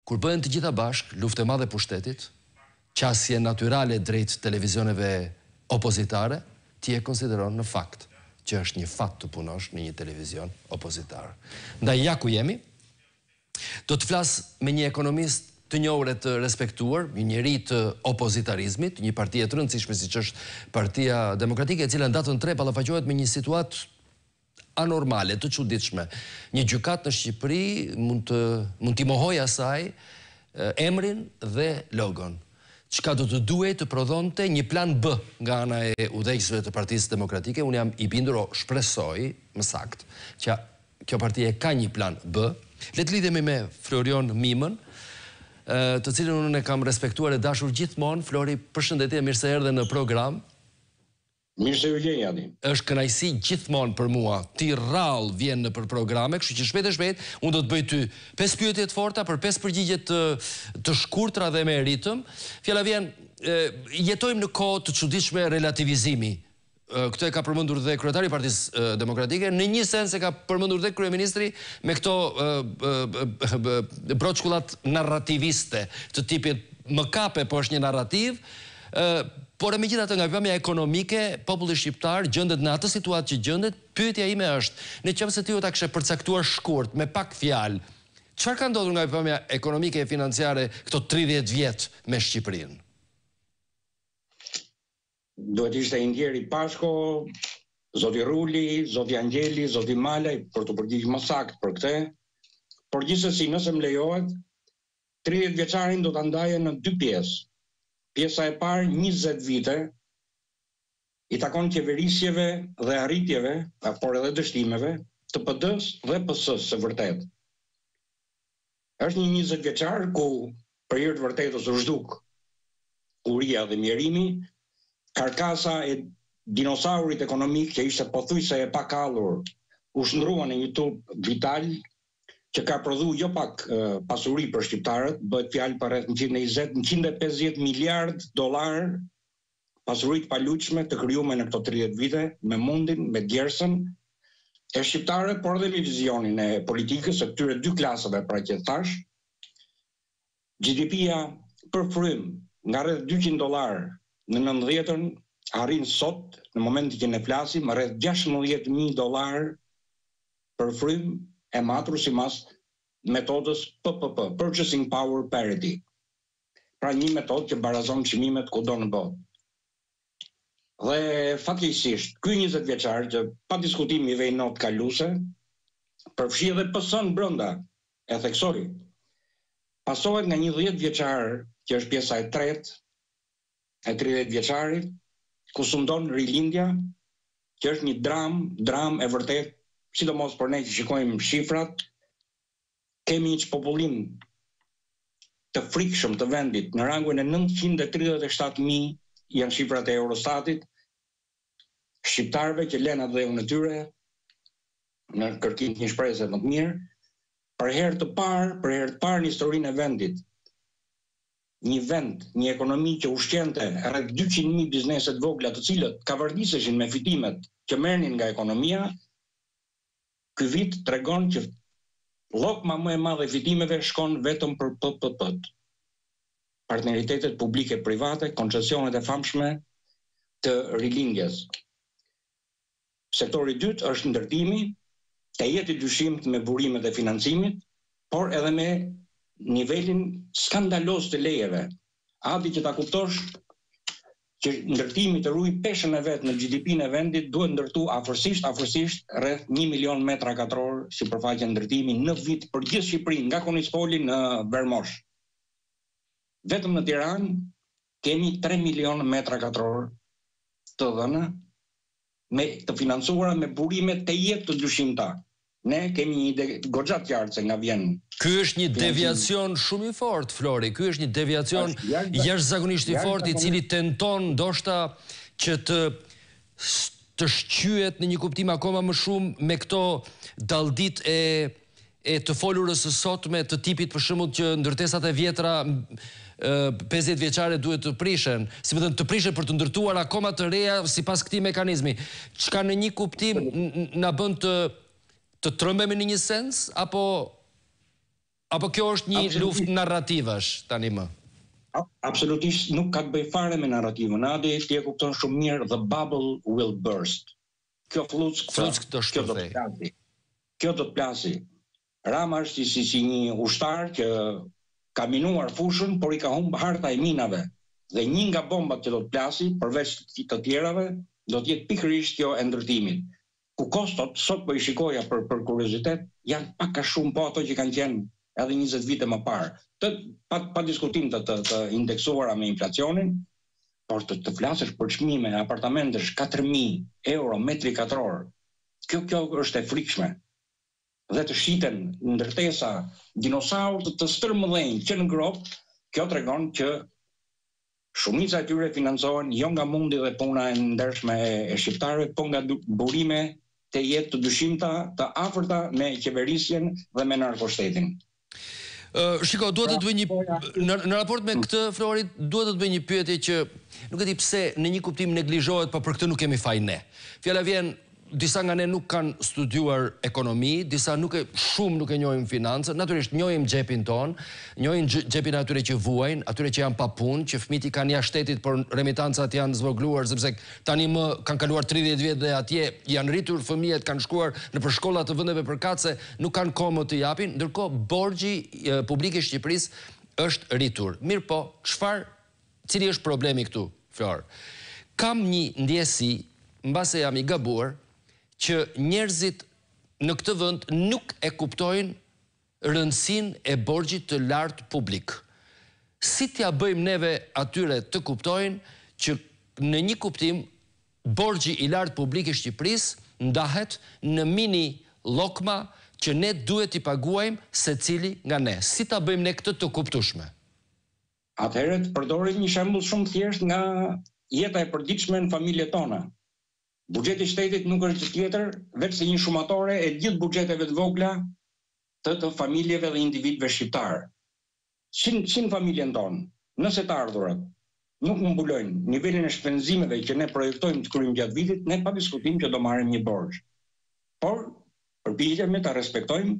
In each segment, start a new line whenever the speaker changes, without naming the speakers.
kur bëhen të gjitha bashk, luftë e madhe pushtetit, qasje natyrale drejt televizioneve opozitare, ti e konsideron në fakt që është një fat të punosh në një televizion opozitar. Ndaj ja ku jemi, do të flas me një ekonomist të njohur e të respektuar, një njeri të opozitarizmit, një parti e të rëndësishme siç është Partia Demokratike, e cila në datën 3 ballafaqohet me një situatë anormale, të çuditshme. Një gjykat në Shqipëri mund t'i mohojë asaj emrin dhe logon. Çka do të duhej të prodhonte një plan B nga ana e udhëheqësve të Partisë Demokratike. Unë jam i bindur, shpresoj, më saktë, që kjo parti ka një plan B. Le të lidhemi me Florion Mimën, të cilën unë e kam respektuar e dashur gjithmonë. Flori, përshëndetje, mirë se erdhe në program.
Mirë se u gjej, Adi.
Është kënaqësi gjithmonë për mua. Ti rrallë vjen në për programe, kështu që shpejt e shpejt unë do të bëj ty 5 pyetje të forta për 5 përgjigje të shkurtra dhe me ritëm. Fjala vjen, jetojmë në kohë të çuditshme relativizimi. Këtë e ka përmendur dhe kryetari i Partisë Demokratike, në një sens e ka përmendur dhe kryeministri me këto broçkullat narrativiste të tipit më kape, po është një narrativ. Por e megjithatë nga pikpamja ekonomike, populli shqiptar gjendet në atë situatë që gjendet. Pyetja ime është, nëse ti u ta kishe përcaktuar shkurt me pak fjalë, çfarë ka ndodhur nga pikpamja ekonomike e financiare këto 30 vjet me Shqipërinë?
Duhet ishte Indieri Pashko, zoti Ruli, zoti Angjeli, zoti Malaj për të përgjigjur më saktë për këtë. Por gjithsesi, nëse më lejohet, 30 vjeçarin do ta ndaje në 2 pjesë. Pjesa e parë, 20 vite, i takon qeverisjeve dhe arritjeve, por edhe dështimeve, të PD-s dhe PS-s së vërtet. Është një 20 vjeçar ku për hir të vërtetës u zhduk uria dhe mjerimi, karkasa e dinosaurit ekonomik që ishte pothuajse e pakallur, u shndrua në një tup vital që ka prodhu jo pak pasuri për shqiptarët, bëhet fjalë për rreth 150 miliard dollar pasuri të paluajtshme të krijuar në këto 30 vite, me mundin, me djersën e shqiptarëve, por edhe me vizionin e politikës së këtyre 2 klasave pra që thash. GDP-ja për frym nga rreth 200 dollar në 90-ën arrin sot, në momentin që ne flasim, rreth 16.000 dollar për frym e matur sipas metodës PPP, Purchasing Power Parity. Pra një metodë që barazon çmimet kudo në botë. Dhe fatkeqësisht, ky 20 vjeçar që pa diskutim i vej not kaluese, përfshi edhe PS-n brenda, e theksoi. Pasohet nga një 10 vjeçar, që është pjesa e tretë e 30 vjeçarit, ku sundon rilindja, që është një dram e vërtet. Sidomos për ne që shikojmë shifrat, kemi një popullim të frikshëm të vendit në rangun e 937.000 janë shifrat e Eurostatit, shqiptarëve që lënë atë dhëun e tyre në kërkim të një shpresë më të mirë, për herë të parë në historinë e vendit, një vend, një ekonomi që ushqente rreth 200.000 biznese të vogla, të cilët kavardiseshin me fitimet që merrnin nga ekonomia. Ky vit tregon që llokma më e madhe e fitimeve shkon vetëm për PPP-t. Partneritetet publike-private, koncesionet e famshme të rilindjes. Sektori i dytë është ndërtimi, të jetë i dyshimt me burimet e financimit, por edhe me nivelin skandalos të lejeve. Adi që ta kuptosh që ndërtimi të ruaj peshën e vet në GDP-n e vendit duhet ndërtu afërsisht rreth 1 milion metra katror sipërfaqe ndërtimi në vit për gjithë Shqipërinë, nga Konispoli në Vermosh. Vetëm në Tiranë kemi 3 milion metra katror të dhëna të financuara me burime të jetë të dyshimta. Ne kemi një ide goxha të qartë se nga vjen.
Ky është një deviacion shumë i fortë, Flori. Ky është një deviacion jashtëzakonisht i fortë, i cili tenton ndoshta që të shqyet në një kuptim akoma më shumë me këto dalldit e të folurës së sotme të tipit për shembull që ndërtesat e vjetra 50 vjeçare duhet të prishen, si më thënë të prishen për të ndërtuar akoma të reja sipas këtij mekanizmi. Çka në një kuptim na bën të trembemi në një sens apo Apo kjo është një luftë narrativash tani më?
Absolutisht nuk ka të bëj fare me narrativën. Adi ti e kupton shumë mirë, the bubble will burst. Kjo fluck
do shpërthej.
Kjo do të plasi. Rama është si një ushtar që ka minuar fushën, por i ka humbë harta e minave. Dhe një nga bombat që do të plasi, përveç të tjerave, do të jetë pikërisht kjo e ndërtimit. Ku kostot, sot po i shikoja për kuriozitet, janë pak a shumë po ato që kanë qenë edhe 20 vite më parë. Pa diskutim të indeksuara me inflacionin, por të flasësh për çmime apartamentesh 4.000 euro metri katror, kjo është e frikshme. Dhe të shiten ndërtesa dinosaurë të stërmëdhenj që në grop, kjo tregon që shumica e tyre financohen jo nga mundi dhe puna e ndershme e shqiptarëve, po nga burime të jetë të dyshimta, të afërta me qeverisjen dhe me narkoshtetin.
Shiko, duhet të bëj në raport me këtë, Flori, duhet të bëj një pyetje që nuk e di pse në një kuptim neglizhohet, por për këtë nuk kemi faj ne. Fjala vjen, disa nga ne nuk kanë studiuar ekonomi, disa shumë nuk e njohim financën, natyrisht njohim xhepin ton, njohim xhepin atyre që vuajnë, atyre që janë pa punë, që fëmijët i kanë jashtë shtetit, por remitancat janë zvogluar sepse tani më kanë kaluar 30 vjet dhe atje janë rritur fëmijët, kanë shkuar në përshkolla të vendeve përkatëse, nuk kanë kohë më të japin, ndërkohë borxhi publik i Shqipërisë është rritur. Mirë po, cili është problemi këtu, Flor? Kam një ndjesi, mbase jam i gabuar, që njerëzit në këtë vend nuk e kuptojnë rëndësinë e borxhit të lartë publik. Si t'ja bëjmë neve atyre të kuptojnë që në një kuptim borxhi i lartë publik i Shqipërisë ndahet në mini llokma që ne duhet t'i paguajmë secili nga ne. Si ta bëjmë ne këtë të kuptueshme?
Atëherë të përdorim një shembull shumë thjesht nga jeta e përditshme në familjet tona. Buxheti i shtetit nuk është gjë tjetër veç se një shumatore e gjithë buxheteve të vogla të familjeve dhe individëve shqiptar. Në familjen tonë, nëse të ardhurat nuk mbulojnë nivelin e shpenzimeve që ne projektojmë të kryejmë gjatë vitit, ne pa diskutim që do marrim një borxh. Por përpiqemi ta respektojmë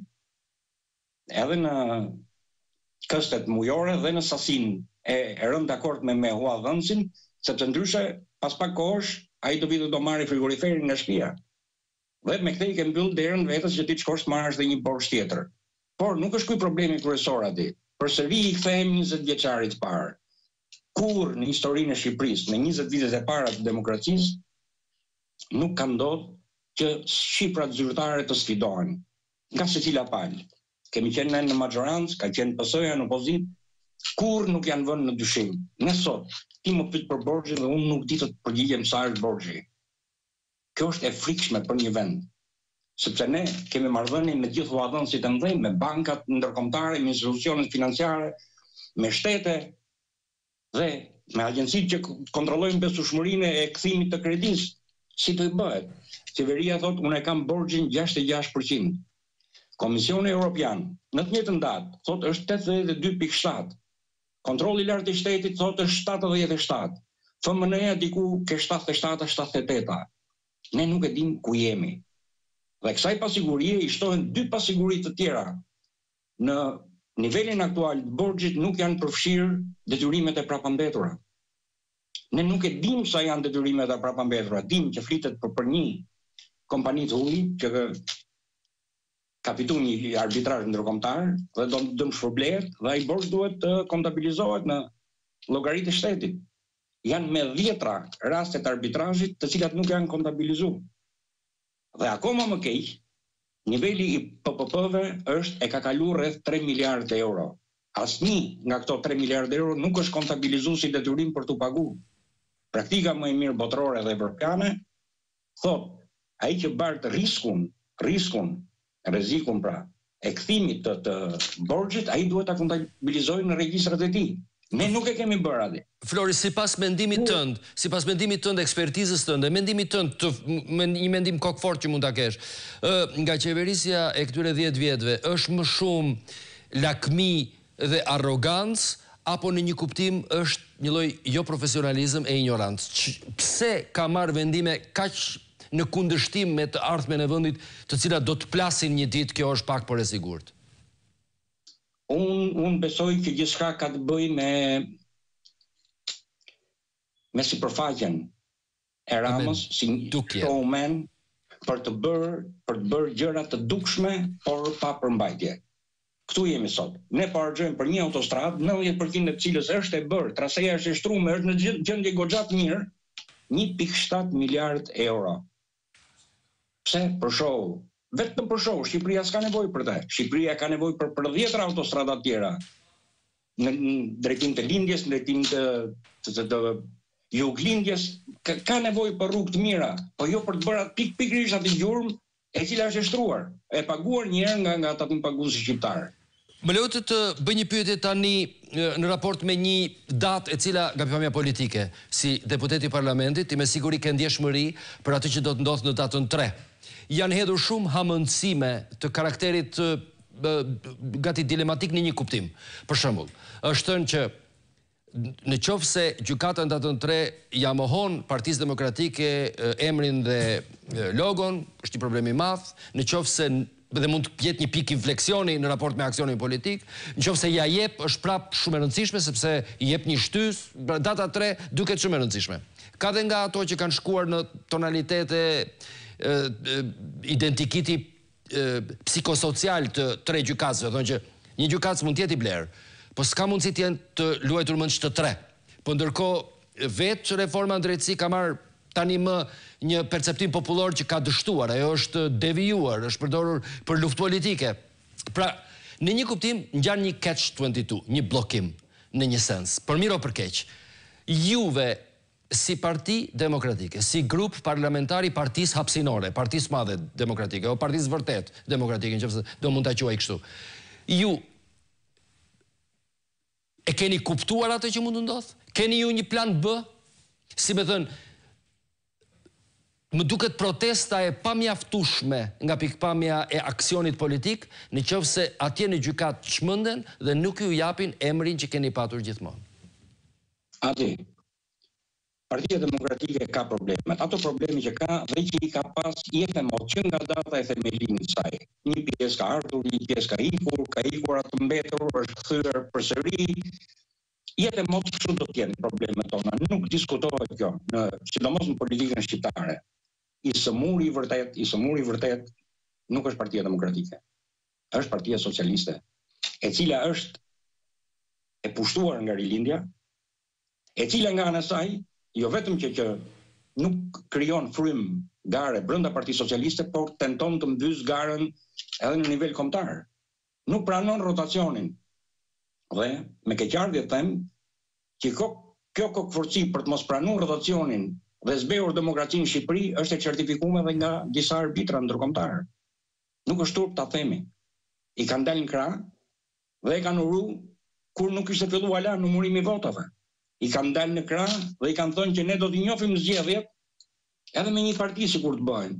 edhe në këstet mujore dhe në sasinë e rënë dakord me huadhënësin, sepse ndryshe pas pak kohësh ai do vitë do marrë frigoriferin nga shtëpia. Dhe me këtë i ke mbyll derën vetes që ti të shkosh të marrësh dhe një borxh tjetër. Por nuk është ky problemi kryesor aty. Përsëri i kthehemi 20 vjeçarit parë. Kur në historinë e Shqipërisë, në 20 vitet e para të demokracisë, nuk ka ndodhur që shifrat zyrtare të sfidohen nga secila palë. Kemi qenë në majorancë, ka qenë PS-ja në opozitë, kur nuk janë vënë në dyshim. Ne sot ti më pyet për borxhin dhe unë nuk di të përgjigjem sa është borxhi. Kjo është e frikshme për një vend. Sepse ne kemi marrëdhënie me gjithë huadhënësit e mëdhenj, me bankat ndërkombëtare, me institucionet financiare, me shtete dhe me agjencitë që kontrollojnë besueshmërinë e kthimit të kredisë. Si do i bëhet? Qeveria thotë unë e kam borxhin 66%. Komisioni Evropian në të njëjtën datë thotë është 82.7. Kontrolli i lartë i shtetit thotë është 77. FMN-ja diku ke 77-78. Ne nuk e dim ku jemi. Dhe kësaj pasigurie i shtohen dy pasiguri të tjera. Në nivelin aktual të borxhit nuk janë përfshirë detyrimet e prapambetura. Ne nuk e dim sa janë detyrimet e prapambetura. Dim që flitet për një kompani të huaj që ka fitu një arbitrazh ndërkombëtar dhe do më shpërblehet dhe ai borxh duhet të kontabilizohet në llogaritë e shtetit. Janë me 10 raste të arbitrazhit të cilat nuk janë kontabilizuar. Dhe akoma më keq, niveli i PPP-ve ka kaluar rreth 3 miliardë euro. Asnjë nga këto 3 miliardë euro nuk është kontabilizuar si detyrim për t'u paguar. Praktika më e mirë botërore dhe evropiane thotë ai që bart rrezikun pra e kthimit të borxhit, ai duhet ta kontabilizojë në regjistrat e tij. Ne nuk e kemi bërë atë.
Flori, sipas mendimit tënd, ekspertizës tënde, mendimit tënd, një mendim kokfort që mund ta kesh, nga qeverisja e këtyre 10 vjetëve, është më shumë lakmi dhe arrogancë apo në një kuptim është një lloj jo profesionalizëm e ignorancë? Pse ka marrë vendime kaq në kundërshtim me të ardhmen e vendit, të cilat do të plasin një ditë, kjo është pak por e sigurt?
Unë besoj që gjithçka ka të bëjë me sipërfaqen e Ramës si showman për të bërë gjëra të dukshme, por pa përmbajtje. Këtu jemi sot. Ne po harxojmë për një autostradë, 90% e cilës është e bërë, traseja është e shtruar, është në gjendje goxha të mirë, 1.7 miliard euro. Pse? Për show. Vetëm për show. Shqipëria s'ka nevojë për të. Shqipëria ka nevojë për 10 autostrada të tjera. Në drejtim të lindjes, në drejtim të juglindjes, ka nevojë për rrugë të mira, po jo për të bërë pikërisht atë gjurmë e cila është e shtruar, e paguar një herë nga ata paguesi shqiptar.
Më lejo të bëj një pyetje tani në raport me një datë e cila nga pikpamja politike, si deputet i parlamentit, ti me siguri ke ndjeshmëri për atë që do të ndodhë në datën 3. Janë hedhur shumë hamëndësime të karakterit gati dilematik në një kuptim. Për shembull, është thënë që në qoftë se gjykata në datën 3 ja mohon Partisë Demokratike emrin dhe logon, është një problem i madh, në qoftë se dhe mund të jetë një pikë infleksioni në raport me aksionin politik, në qoftë se ja jep është prapë shumë e rëndësishme sepse i jep një shtys, data 3 duket shumë e rëndësishme. Ka dhe nga ato që kanë shkuar në tonalitete identikiti psikosocial të 3 gjykatësve, thonë që një gjykatës mund të jetë i blerë, po s'ka mundësi të jenë të luajtur më të 3. Po ndërkohë vetë reforma në drejtësi ka marrë tani më një perceptim popullor që ka dështuar, ajo është devijuar, është përdorur për luftë politike. Pra, në një kuptim ngjan një catch-22, një bllokim në një sens, për mirë o për keq. Juve si parti demokratike, si grup parlamentari partisë hapësinore, partisë madhe demokratike, o partisë vërtet demokratike, nëse do mund ta quaj kështu. Ju e keni kuptuar atë që mund të ndodhë? Keni ju një plan B? Si me thënë, më duket protesta e pamjaftueshme nga pikpamja e aksionit politik, në qoftë se atje në gjykat çmenden dhe nuk ju japin emrin që keni patur gjithmonë.
Ati, Partia Demokratike ka problemet. Ato problemi që ka dhe që i ka pas i efemot që nga data e themelimit saj. Një pjesë ka ardhur, një pjesë ka ikur atë mbetur, është kthyer përsëri. I efemot kështu do të jenë problemet tona. Nuk diskutohet kjo, sidomos në politikën shqiptare. I sëmuri i vërtet nuk është Partia Demokratike. Është Partia Socialiste, e cila është e pushtuar nga rilindja, e cila nga ana saj jo vetëm që nuk krijon frym gare brenda Partisë Socialiste, por tenton të mbys garën edhe në nivel kombëtar. Nuk pranon rotacionin. Dhe me keqardhje them që kjo kokëforci për të mos pranuar rotacionin dhe zbehur demokracinë në Shqipëri është e certifikuar edhe nga disa arbitra ndërkombëtar. Nuk është turp ta themi. I kanë dalë në krah dhe e kanë uru kur nuk ishte filluar ala numërimi i votave. I kanë dalë në krah dhe i kanë thënë që ne do t'i njohim zgjedhjet edhe me një parti sikur të bëhen.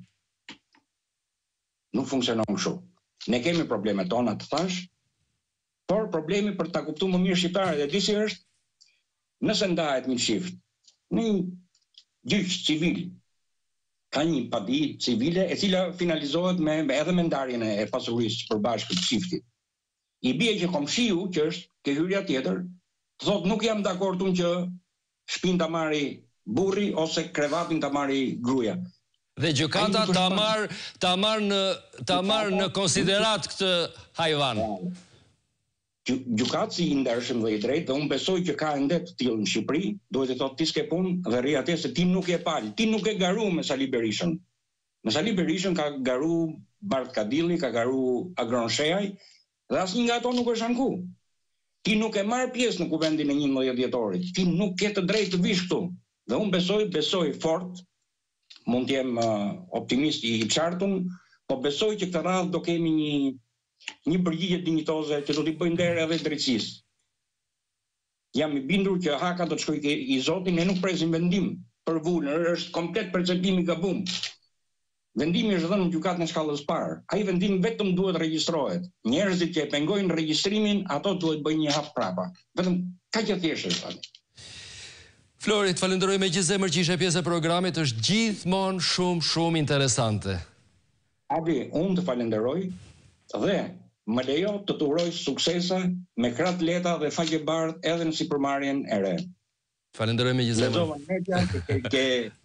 Nuk funksionon kështu. Ne kemi problemet tona të thash, por problemi për ta kuptuar më mirë shqiptarët e di si është, nëse ndahet një çift, në një gjyq civil, ka një padi civile e cila finalizohet edhe me ndarjen e pasurisë përbashkët të çiftit. I bie që komshiu, që është ke hyrja tjetër, thot nuk jam dakord unë që shtëpinë ta marri burri ose krevatin ta marri gruaja.
Dhe gjykata ta marr në konsiderat këtë hajvan.
Gjykatësi i ndershëm dhe i drejtë, dhe unë besoj që ka ende të tillë në Shqipëri, duhet të thotë ti s'ke punë dhe rri atje se ti nuk je pal, ti nuk e garu me Sali Berishën. Me Sali Berishën ka garu Bart Kadilli, ka garu Agron Shehaj, dhe asnjë nga ato nuk është anku. Ti nuk e marr pjesë në kuvendin e 11 dhjetorit. Ti nuk ke të drejtë të vish këtu. Dhe unë besoj fort, mund të jem optimist i qartun, po besoj që këtë radhë do kemi një përgjigje dinjitoze që do t'i bëjnë nder edhe drejtësisë. Jam i bindur që haka do të shkojë i Zotin, ne nuk presim vendim për vulën, është komplet perceptimi gabum. Vendimi është dhënë në gjykatën e shkallës parë. Ai vendim vetëm duhet regjistrohet. Njerëzit që e pengojnë regjistrimin, ato duhet bëjnë një hap prapa. Vetëm kaq e thjeshtë është tani.
Flori, të falenderoj me gjithë zemër që ishe pjesë e programit, është gjithmonë shumë interesante.
Abi, unë të falenderoj dhe më lejo të të uroj suksese me krah leta dhe faqe bardh edhe në sipërmarrjen e re.
Falenderoj me gjithë zemër.
Lexova media ke